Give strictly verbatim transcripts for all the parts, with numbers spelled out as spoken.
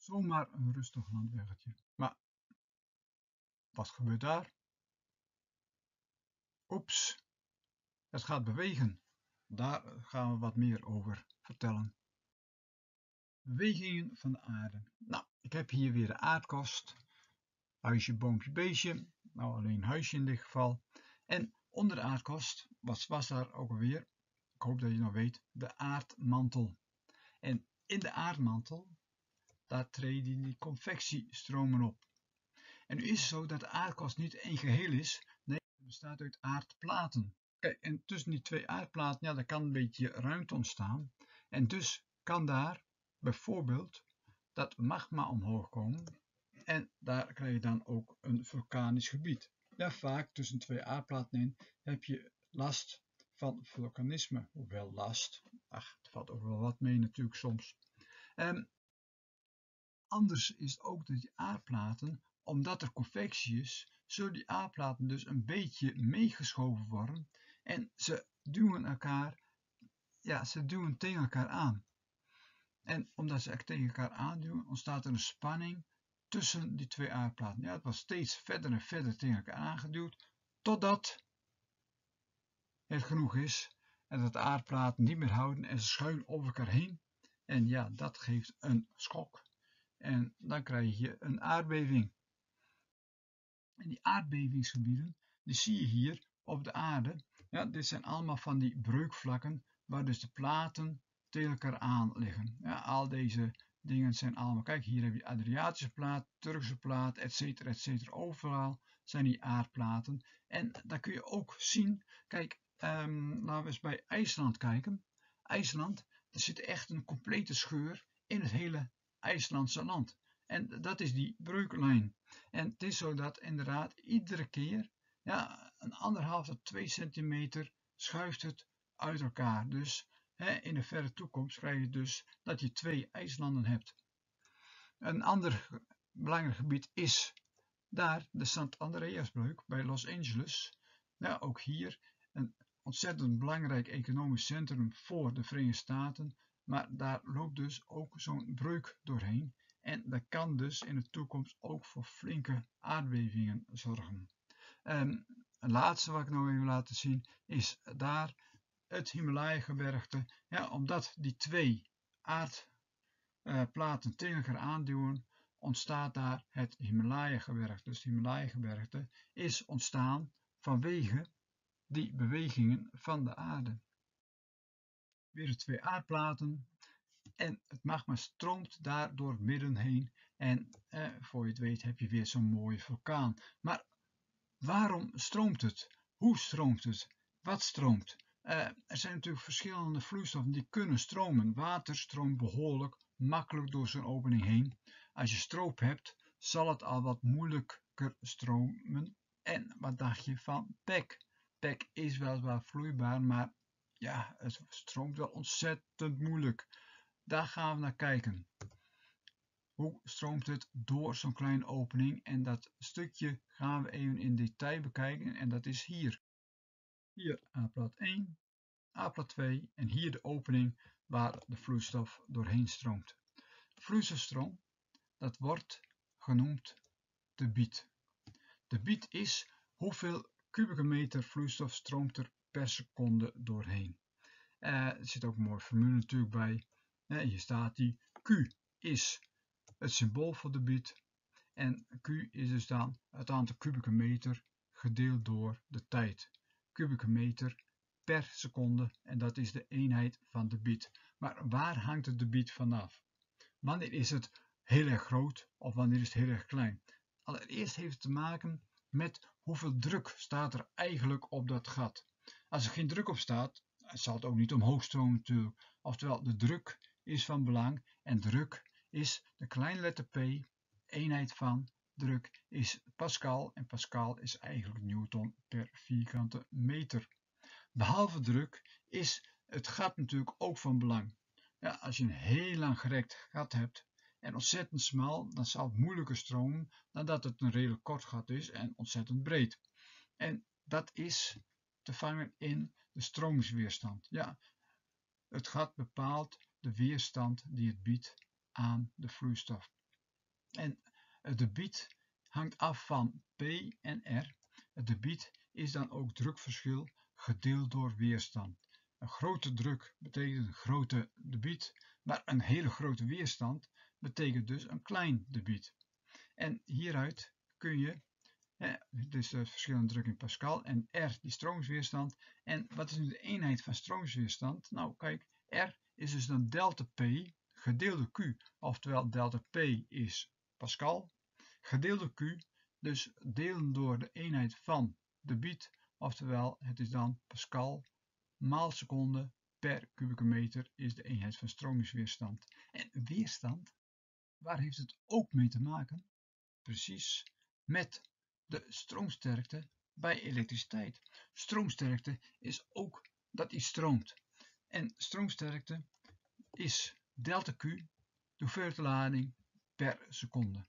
Zomaar een rustig landweggetje. Maar wat gebeurt daar? Oeps, het gaat bewegen. Daar gaan we wat meer over vertellen. Bewegingen van de aarde. Nou, ik heb hier weer de aardkorst. Huisje, boompje, beestje. Nou, alleen huisje in dit geval. En onder de aardkorst, wat was daar ook alweer? Ik hoop dat je nog weet, de aardmantel. En in de aardmantel, daar treden die convectiestromen op. En nu is het zo dat de aardkorst niet één geheel is, nee, het bestaat uit aardplaten. Kijk, en tussen die twee aardplaten, ja, daar kan een beetje ruimte ontstaan. En dus kan daar bijvoorbeeld dat magma omhoog komen. En daar krijg je dan ook een vulkanisch gebied. Ja, vaak tussen twee aardplaten in heb je last van vulkanisme. Hoewel last, ach, het valt ook wel wat mee natuurlijk soms. Um, anders is het ook dat die aardplaten, omdat er convectie is, zullen die aardplaten dus een beetje meegeschoven worden en ze duwen elkaar, ja, ze duwen tegen elkaar aan. En omdat ze tegen elkaar aanduwen, ontstaat er een spanning tussen die twee aardplaten. Ja, het wordt steeds verder en verder tegen elkaar aangeduwd, totdat het genoeg is en dat de aardplaten niet meer houden en ze schuiven over elkaar heen. En ja, dat geeft een schok. En dan krijg je een aardbeving. En die aardbevingsgebieden, die zie je hier op de aarde. Ja, dit zijn allemaal van die breukvlakken, waar dus de platen tegen elkaar aan liggen. Ja, al deze dingen zijn allemaal, kijk, hier heb je Adriatische plaat, Turkse plaat, etc, et cetera. Overal zijn die aardplaten. En daar kun je ook zien, kijk, um, laten we eens bij IJsland kijken. IJsland, er zit echt een complete scheur in het hele IJslandse land. En dat is die breuklijn. En het is zo dat inderdaad iedere keer, ja, een anderhalf tot twee centimeter schuift het uit elkaar. Dus hè, in de verre toekomst krijg je dus dat je twee ijslanden hebt. Een ander belangrijk gebied is daar de Sant Andreasbreuk bij Los Angeles. Ja, ook hier een ontzettend belangrijk economisch centrum voor de Verenigde Staten. Maar daar loopt dus ook zo'n breuk doorheen. En dat kan dus in de toekomst ook voor flinke aardbevingen zorgen. En het laatste wat ik nog even wil laten zien is daar het Himalaya-gebergte. Ja, omdat die twee aardplaten tegen elkaar aanduwen, ontstaat daar het Himalaya-gebergte. Dus het Himalaya-gebergte is ontstaan vanwege die bewegingen van de aarde. Weer de twee aardplaten. En het magma stroomt daar door het midden heen. En eh, voor je het weet heb je weer zo'n mooie vulkaan. Maar waarom stroomt het? Hoe stroomt het? Wat stroomt? Uh, er zijn natuurlijk verschillende vloeistoffen die kunnen stromen. Water stroomt behoorlijk makkelijk door zo'n opening heen. Als je stroop hebt, zal het al wat moeilijker stromen. En wat dacht je van pek? Pek is weliswaar vloeibaar, maar ja, het stroomt wel ontzettend moeilijk. Daar gaan we naar kijken. Hoe stroomt het door zo'n kleine opening? En dat stukje gaan we even in detail bekijken. En dat is hier. Hier aardplaat één, aardplaat twee en hier de opening waar de vloeistof doorheen stroomt. De vloeistofstroom, dat wordt genoemd de bied. De bied is hoeveel kubieke meter vloeistof stroomt er per seconde doorheen. Uh, er zit ook een mooie formule natuurlijk bij. Uh, hier staat die. Q is het symbool voor de bied. En Q is dus dan het aantal kubieke meter gedeeld door de tijd. Kubieke meter per seconde. En dat is de eenheid van de bied. Maar waar hangt het de bied vanaf? Wanneer is het heel erg groot of wanneer is het heel erg klein? Allereerst heeft het te maken met hoeveel druk staat er eigenlijk op dat gat. Als er geen druk op staat, zal het ook niet omhoog stromen natuurlijk. Oftewel, de druk is van belang en druk is de kleine letter P, eenheid van druk is Pascal en Pascal is eigenlijk Newton per vierkante meter. Behalve druk is het gat natuurlijk ook van belang. Ja, als je een heel lang gerekt gat hebt en ontzettend smal, dan zal het moeilijker stromen dan dat het een redelijk kort gat is en ontzettend breed. En dat is te vangen in de stromingsweerstand. Ja, het gat bepaalt de weerstand die het biedt aan de vloeistof. En het debiet hangt af van P en R. Het debiet is dan ook drukverschil gedeeld door weerstand. Een grote druk betekent een grote debiet, maar een hele grote weerstand betekent dus een klein debiet. En hieruit kun je, hè, dus de verschillende druk in Pascal en R die stroomsweerstand. En wat is nu de eenheid van stroomsweerstand? Nou kijk, R is dus dan delta P gedeelde Q, oftewel delta P is Pascal, gedeelde Q, dus delen door de eenheid van debiet, oftewel het is dan Pascal maal seconde per kubieke meter is de eenheid van stromingsweerstand. En weerstand, waar heeft het ook mee te maken? Precies met de stroomsterkte bij elektriciteit. Stroomsterkte is ook dat iets stroomt. En stroomsterkte is delta Q, de hoeveelheid lading per seconde.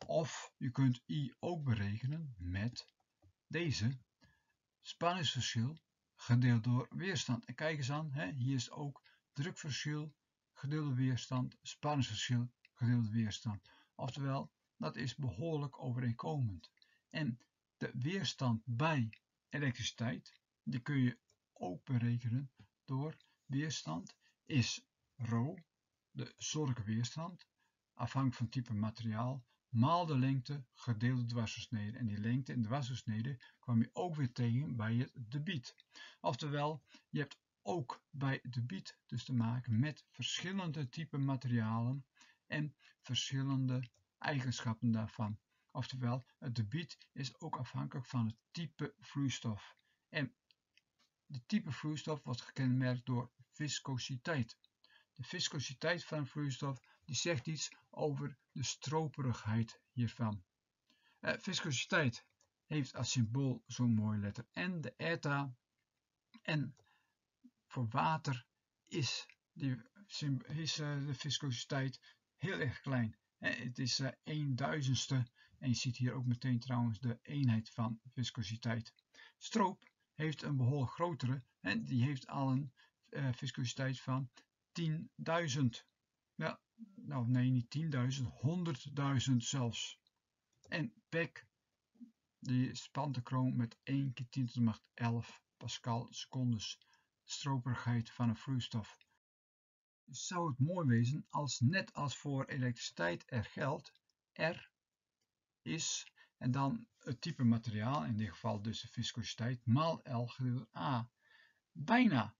Of je kunt I ook berekenen met deze spanningsverschil gedeeld door weerstand. En kijk eens aan, hè, hier is ook drukverschil gedeeld door weerstand, spanningsverschil gedeeld door weerstand. Oftewel, dat is behoorlijk overeenkomend. En de weerstand bij elektriciteit, die kun je ook berekenen door weerstand is rho, de zorgelijke weerstand, afhankelijk van type materiaal, maal de lengte gedeeld door dwarsdoorsnede. En die lengte in dwarsdoorsnede kwam je ook weer tegen bij het debiet. Oftewel, je hebt ook bij het debiet dus te maken met verschillende type materialen en verschillende eigenschappen daarvan. Oftewel, het debiet is ook afhankelijk van het type vloeistof. En de type vloeistof wordt gekenmerkt door viscositeit. De viscositeit van een vloeistof die zegt iets over de stroperigheid hiervan. Uh, viscositeit heeft als symbool zo'n mooie letter N, de eta. En voor water is, die, is uh, de viscositeit heel erg klein. Uh, het is uh, een duizendste. En je ziet hier ook meteen trouwens de eenheid van viscositeit. Stroop heeft een behoorlijk grotere. En die heeft al een uh, viscositeit van tienduizend. Ja, nou nee, niet tienduizend, honderdduizend zelfs. En P E C, die spant de kroon met één keer tien tot de macht elf pascal secondes. Stroperigheid van een vloeistof. Zou het mooi wezen als net als voor elektriciteit er geldt, R is en dan het type materiaal, in dit geval dus de viscositeit, maal L gedeeld door A. Bijna.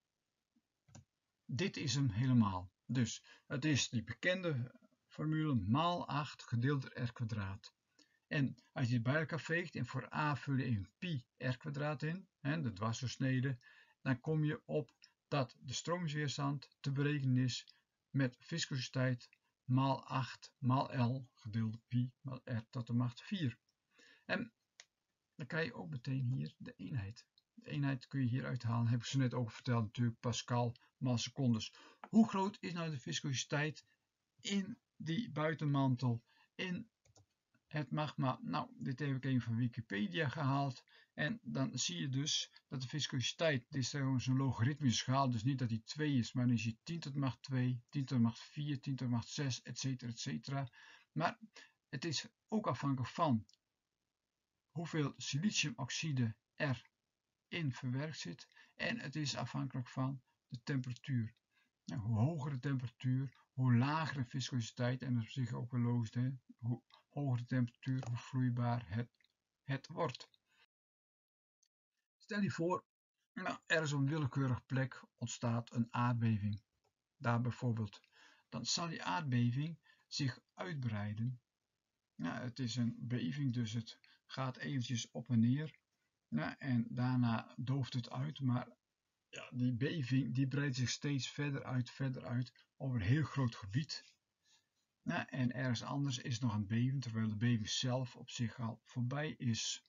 Dit is hem helemaal. Dus het is die bekende formule maal acht gedeeld door r kwadraat. En als je het bij elkaar veegt en voor A vul je in pi r kwadraat in, hè, de dwarsdoorsnede, dan kom je op dat de stroomsweerstand te berekenen is met viscositeit maal acht maal L gedeeld door pi maal r tot de macht vier. En dan krijg je ook meteen hier de eenheid. De eenheid kun je hier uithalen, heb ik zo net ook verteld natuurlijk, pascal maal secondes. Hoe groot is nou de viscositeit in die buitenmantel, in het magma? Nou, dit heb ik even van Wikipedia gehaald. En dan zie je dus dat de viscositeit, dit is trouwens een logaritmische schaal, dus niet dat die twee is, maar dan is die tien tot de macht twee, tien tot de macht vier, tien tot de macht zes, et cetera, et cetera. Maar het is ook afhankelijk van hoeveel siliciumoxide er in verwerkt zit en het is afhankelijk van de temperatuur. Nou, hoe hoger de temperatuur, hoe lager de viscositeit en dat is op zich ook wel logisch, hè? Hoe hoger de temperatuur, hoe vloeibaar het, het wordt. Stel je voor, nou, er is op een willekeurige plek ontstaat een aardbeving. Daar bijvoorbeeld. Dan zal die aardbeving zich uitbreiden. Nou, het is een beving, dus het gaat eventjes op en neer. Ja, en daarna dooft het uit, maar ja, die beving die breidt zich steeds verder uit, verder uit over een heel groot gebied. Ja, en ergens anders is nog een beving, terwijl de beving zelf op zich al voorbij is.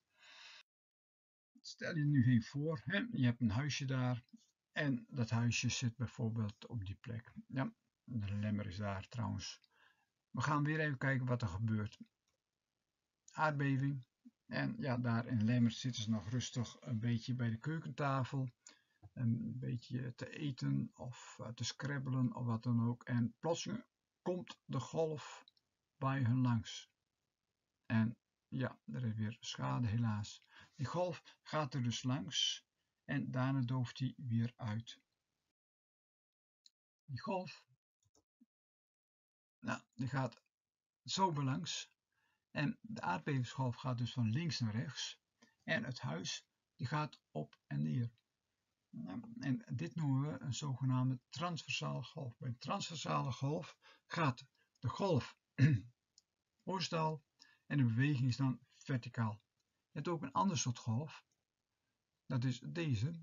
Stel je nu even voor, hè, je hebt een huisje daar en dat huisje zit bijvoorbeeld op die plek. Ja, de lemmer is daar trouwens. We gaan weer even kijken wat er gebeurt. Aardbeving. En ja, daar in Lemmer zitten ze nog rustig een beetje bij de keukentafel. Een beetje te eten of te scrabbelen of wat dan ook. En plotseling komt de golf bij hun langs. En ja, er is weer schade helaas. Die golf gaat er dus langs en daarna dooft hij weer uit. Die golf, nou, die gaat zo langs en de aardbevingsgolf gaat dus van links naar rechts en het huis die gaat op en neer. En dit noemen we een zogenaamde transversale golf. Bij een transversale golf gaat de golf horizontaal en de beweging is dan verticaal. Je hebt ook een ander soort golf, dat is deze.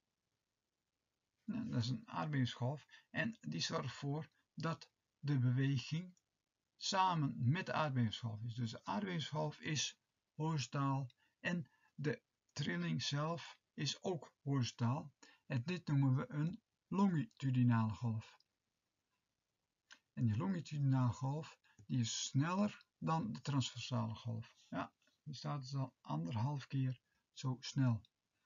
Dat is een aardbevingsgolf en die zorgt ervoor dat de beweging samen met de aardbevingsgolf is. Dus de aardbevingsgolf is horizontaal en de trilling zelf is ook horizontaal. En dit noemen we een longitudinale golf. En die longitudinale golf die is sneller dan de transversale golf. Ja, die staat dus al anderhalf keer zo snel.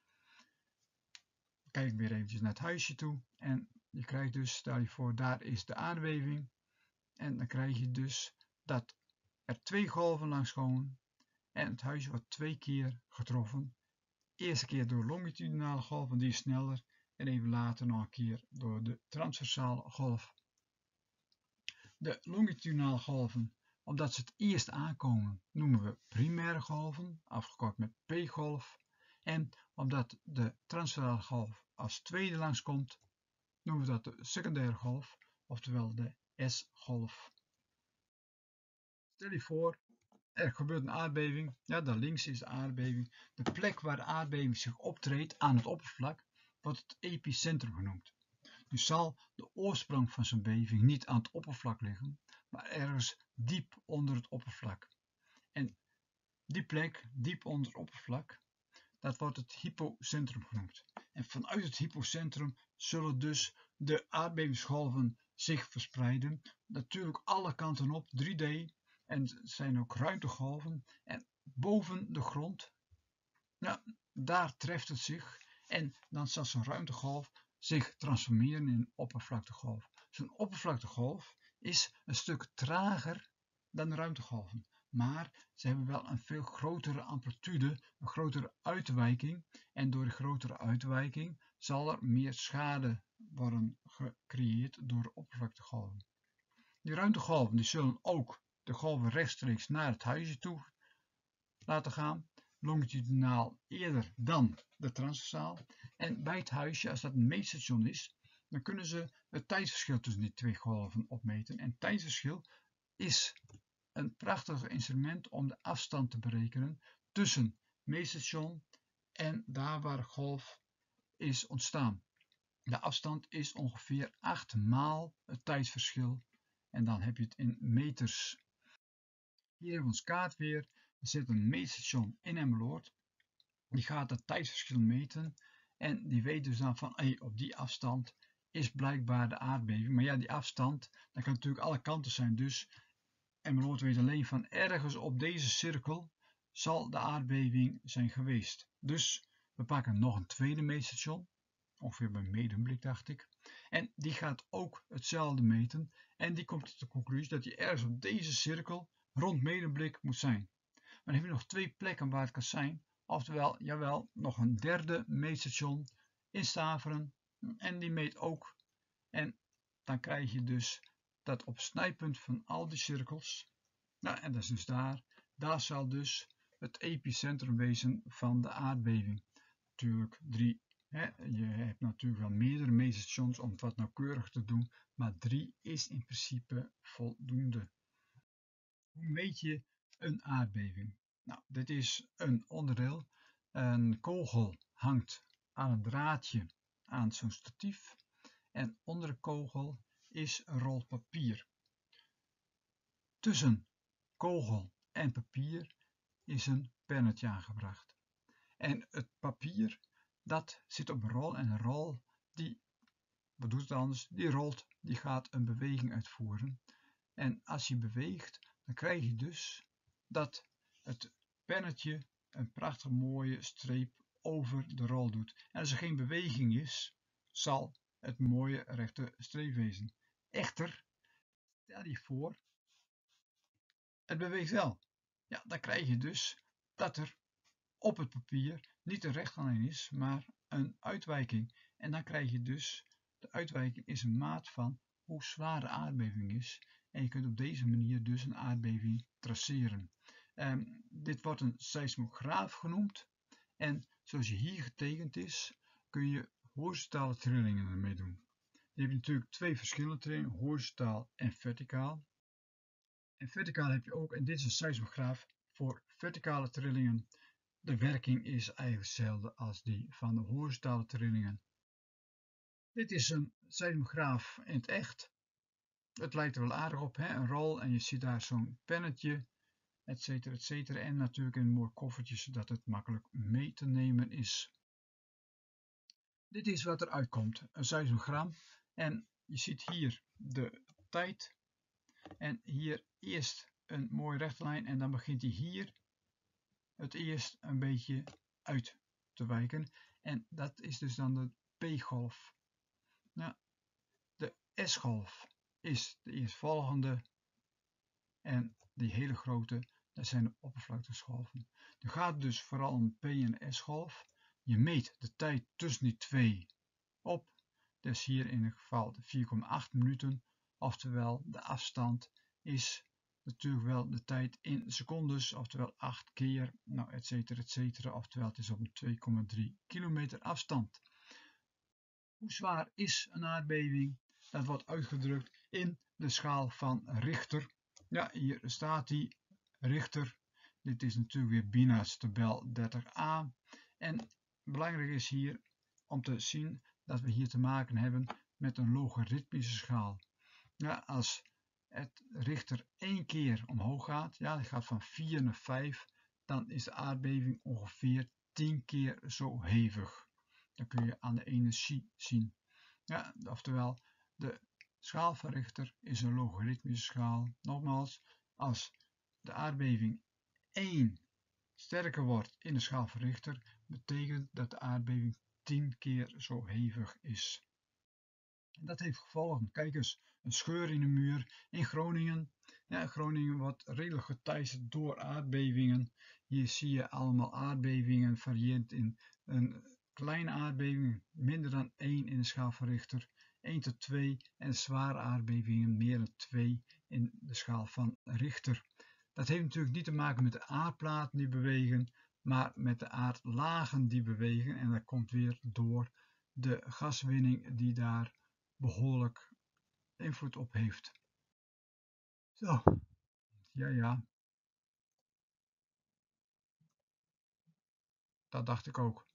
Kijk weer eventjes naar het huisje toe en je krijgt dus, stel je voor, daar is de aardbeving. En dan krijg je dus dat er twee golven langskomen en het huisje wordt twee keer getroffen. Eerste keer door de longitudinale golf, want die is sneller, en even later nog een keer door de transversale golf. De longitudinale golven, omdat ze het eerst aankomen, noemen we primaire golven, afgekort met P-golf. En omdat de transversale golf als tweede langskomt, noemen we dat de secundaire golf, oftewel de S-golf. Stel je voor, er gebeurt een aardbeving. Ja, daar links is de aardbeving. De plek waar de aardbeving zich optreedt aan het oppervlak wordt het epicentrum genoemd. Nu zal de oorsprong van zo'n beving niet aan het oppervlak liggen, maar ergens diep onder het oppervlak. En die plek, diep onder het oppervlak, dat wordt het hypocentrum genoemd. En vanuit het hypocentrum zullen dus de aardbevingsgolven zich verspreiden. Natuurlijk alle kanten op, drie D. En het zijn ook ruimtegolven. En boven de grond, ja, daar treft het zich. En dan zal zo'n ruimtegolf zich transformeren in een oppervlaktegolf. Zo'n oppervlaktegolf is een stuk trager dan de ruimtegolven. Maar ze hebben wel een veel grotere amplitude, een grotere uitwijking. En door de grotere uitwijking zal er meer schade worden gecreëerd door de oppervlaktegolven. Die ruimtegolven die zullen ook de golven rechtstreeks naar het huisje toe laten gaan, longitudinaal eerder dan de transversaal. En bij het huisje, als dat een meetstation is, dan kunnen ze het tijdsverschil tussen die twee golven opmeten. En tijdsverschil is een prachtig instrument om de afstand te berekenen tussen meetstation en daar waar de golf is ontstaan. De afstand is ongeveer acht maal het tijdsverschil en dan heb je het in meters. Hier hebben we ons kaartweer. Er zit een meetstation in Emmeloord. Die gaat het tijdsverschil meten en die weet dus dan van hey, op die afstand is blijkbaar de aardbeving. Maar ja, die afstand, dat kan natuurlijk alle kanten zijn. Dus Emmeloord weet alleen van ergens op deze cirkel zal de aardbeving zijn geweest. Dus we pakken nog een tweede meetstation, ongeveer bij Medemblik dacht ik. En die gaat ook hetzelfde meten en die komt tot de conclusie dat hij ergens op deze cirkel rond Medemblik moet zijn. Maar dan heb je nog twee plekken waar het kan zijn, oftewel, jawel, nog een derde meetstation in Staveren en die meet ook. En dan krijg je dus dat op snijpunt van al die cirkels, nou, en dat is dus daar, daar zal dus het epicentrum wezen van de aardbeving. Natuurlijk drie, hè, je hebt natuurlijk wel meerdere meetstations om het wat nauwkeurig te doen, maar drie is in principe voldoende. Hoe meet je een aardbeving? Nou, dit is een onderdeel. Een kogel hangt aan een draadje aan zo'n statief en onder de kogel is een rol papier. Tussen kogel en papier is een pennetje aangebracht. En het papier, dat zit op een rol en een rol, die, wat doet het anders? Die rolt, die gaat een beweging uitvoeren. En als je beweegt, dan krijg je dus dat het pennetje een prachtig mooie streep over de rol doet. En als er geen beweging is, zal het mooie rechte streep wezen. Echter, stel je voor, het beweegt wel. ja, dan krijg je dus dat er op het papier niet een rechte lijn is, maar een uitwijking. En dan krijg je dus, de uitwijking is een maat van hoe zwaar de aardbeving is. En je kunt op deze manier dus een aardbeving traceren. Um, dit wordt een seismograaf genoemd. En zoals je hier getekend is, kun je horizontale trillingen ermee doen. Je hebt natuurlijk twee verschillende trillingen, horizontaal en verticaal. En verticaal heb je ook, en dit is een seismograaf voor verticale trillingen. De werking is eigenlijk hetzelfde als die van de horizontale trillingen. Dit is een seismograaf in het echt. Het lijkt er wel aardig op, hè? Een rol, en je ziet daar zo'n pennetje, etcetera, etcetera. En natuurlijk een mooi koffertje, zodat het makkelijk mee te nemen is. Dit is wat er uitkomt, een seismogram. En je ziet hier de tijd. En hier eerst een mooie rechte lijn en dan begint hij hier het eerst een beetje uit te wijken. En dat is dus dan de P-golf. Nou, de S-golf is de eerstvolgende. En die hele grote, dat zijn de oppervlaktesgolven. Er gaat dus vooral om P- en S-golf. Je meet de tijd tussen die twee op. Dus hier in het geval de vier komma acht minuten. Oftewel de afstand is natuurlijk wel de tijd in secondes. Oftewel acht keer, nou etcetera etcetera. Oftewel het is op een twee komma drie kilometer afstand. Hoe zwaar is een aardbeving? Dat wordt uitgedrukt in de schaal van Richter. Ja, hier staat die Richter. Dit is natuurlijk weer Bina's tabel dertig a. En belangrijk is hier om te zien dat we hier te maken hebben met een logaritmische schaal. Ja, als het Richter één keer omhoog gaat, ja, het gaat van vier naar vijf, dan is de aardbeving ongeveer tien keer zo hevig. Dat kun je aan de energie zien. Ja, oftewel, de schaal van Richter is een logaritmische schaal. Nogmaals, als de aardbeving één sterker wordt in de schaal van Richter, betekent dat de aardbeving tien keer zo hevig is. En dat heeft gevolgen. Kijk eens, een scheur in de muur in Groningen. Ja, Groningen wordt redelijk geteisterd door aardbevingen. Hier zie je allemaal aardbevingen, variërend in een kleine aardbeving, minder dan één in de schaal van Richter, één tot twee, en zware aardbevingen meer dan twee in de schaal van Richter. Dat heeft natuurlijk niet te maken met de aardplaten die bewegen, maar met de aardlagen die bewegen. En dat komt weer door de gaswinning die daar behoorlijk invloed op heeft. Zo, ja ja, dat dacht ik ook.